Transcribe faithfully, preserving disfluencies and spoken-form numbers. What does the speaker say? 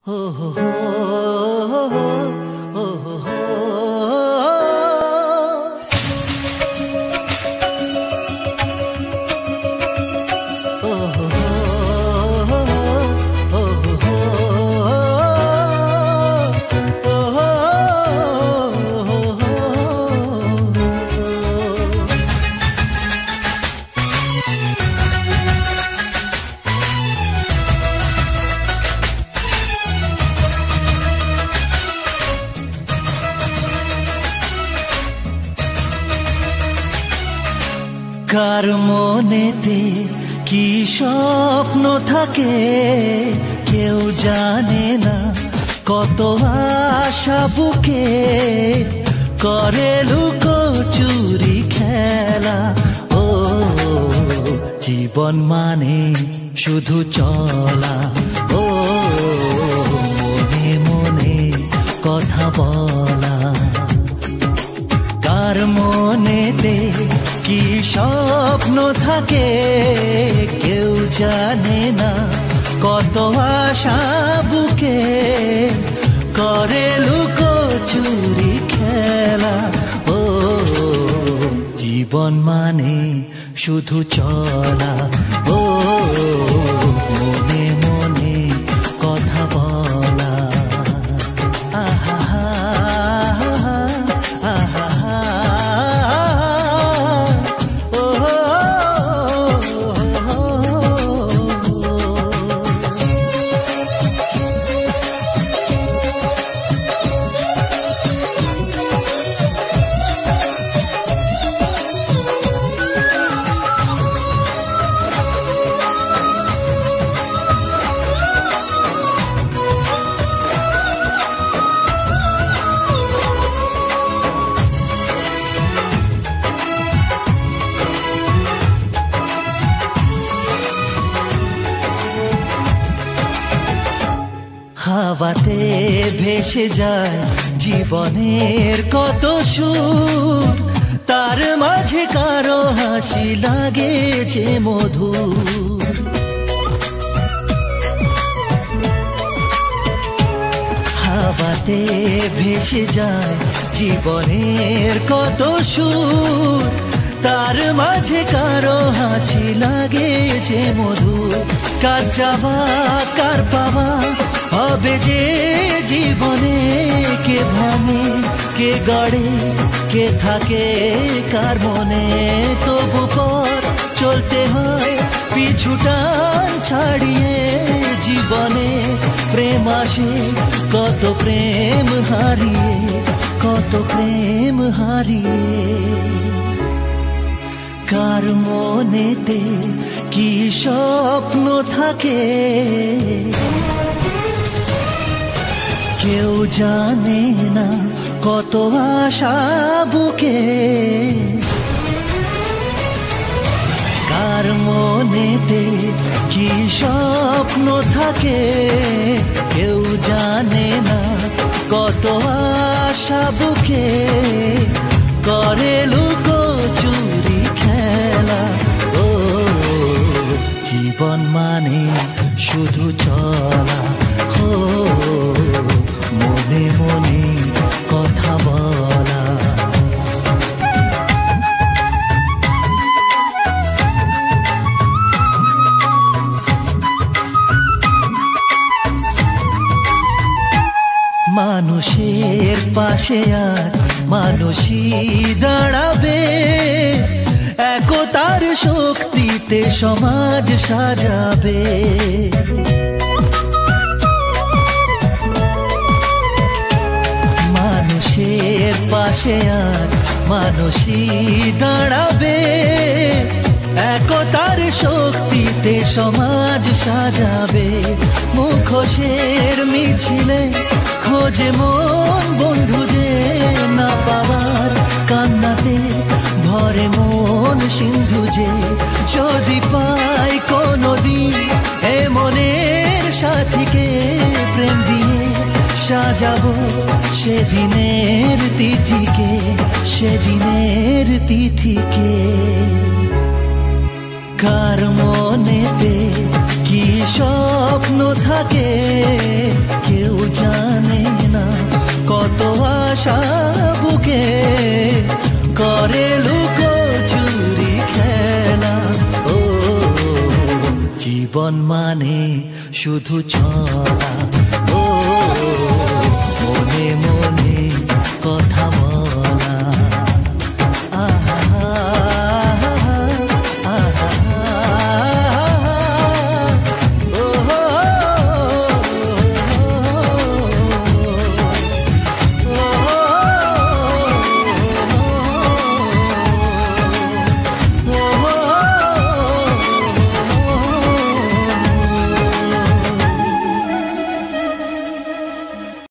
কার মনেতে কি স্বপ্ন থাকে কেউ জানে না, কত আশা বুকে করে লুকোচুরি খেলা। ও জীবন মানে শুধু চলা, ও মনে মনে কথা বলা। কার মনেতে কি স্বপ্ন থাকে কেউ জানে না, কত আশা বুকে করে লুকোচুরি খেলা। ও জীবন মানে শুধু চলা, ও মনে মনে কথা বলা। আহা আহা হাওয়াতে ভেসে যায় জীবনের কত সুর, তার মাঝে কারো হাসি লাগে যে মধুর। হাওয়াতে ভেসে যায় জীবনের কত সুর, তার মাঝে কারো হাসি লাগে যে মধুর। কার চাওয়া কার পাওয়া হবে যে জীবনে, কে ভাঙে কে গড়ে কে থাকে কার মনে। তবু পথ চলতে হয় পিছুটান ছাড়িয়ে, জীবনে প্রেম আসে কত প্রেম হারিয়ে, কত প্রেম হারিয়ে। কার মনেতে কি স্বপ্ন থাকে কেউ জানে না, কত আশা বুকে। কার মনেতে কি স্বপ্ন থাকে কেউ জানে না, কত আশা বুকে করে লুকোচুরি খেলা। ও জীবন মানে শুধু চলা, ও মনে মনে কথা বলা। মানুষের পাশে আর মানুষই দাঁড়াবে, একতার শক্তিতে সমাজ সাজাবে। মানুষের পাশে আর মানুষই দাঁড়াবে, একতার শক্তিতে সমাজ সাজাবে। মুখোশের মিছিলে খোঁজে মন বন্ধু যে না পাওয়ার কান্নাতে ভরে মন সিন্ধু যে। যদি পাই কোনদিন এ মনের সাথীকে প্রেম দিয়ে সাজাবো সেদিনের তিথিকে, সেদিনের তিথিকে। কার মনেতে কি স্বপ্ন থাকে কেউ জীবন মানে শুধু চলা